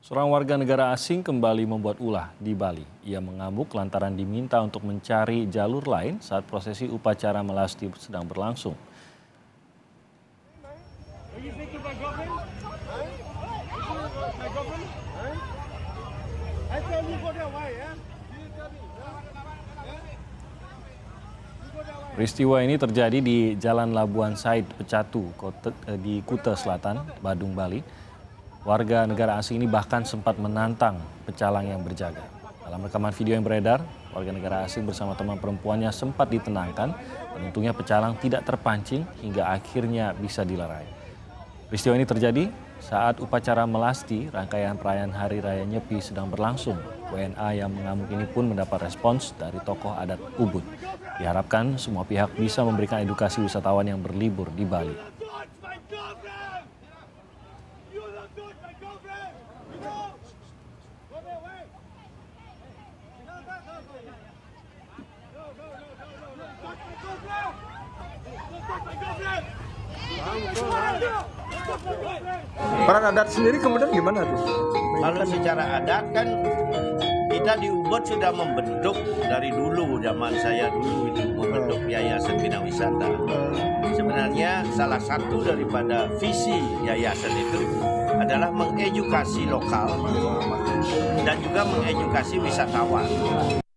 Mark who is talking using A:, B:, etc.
A: Seorang warga negara asing kembali membuat ulah di Bali. Ia mengamuk lantaran diminta untuk mencari jalur lain saat prosesi upacara melasti sedang berlangsung. Peristiwa ini terjadi di Jalan Labuan Said, Pecatu, di Kuta Selatan, Badung, Bali. Warga negara asing ini bahkan sempat menantang pecalang yang berjaga. Dalam rekaman video yang beredar, warga negara asing bersama teman perempuannya sempat ditenangkan dan untungnya pecalang tidak terpancing hingga akhirnya bisa dilerai. Peristiwa ini terjadi saat upacara melasti rangkaian perayaan Hari Raya Nyepi sedang berlangsung. WNA yang mengamuk ini pun mendapat respons dari tokoh adat Ubud. Diharapkan semua pihak bisa memberikan edukasi wisatawan yang berlibur di Bali.
B: Peran adat sendiri kemudian gimana tuh?
C: Kalau secara adat kan kita di Ubud sudah membentuk dari dulu, zaman saya dulu itu membentuk Yayasan Bina Wisata. Sebenarnya salah satu daripada visi yayasan itu adalah mengedukasi lokal dan juga mengedukasi wisatawan.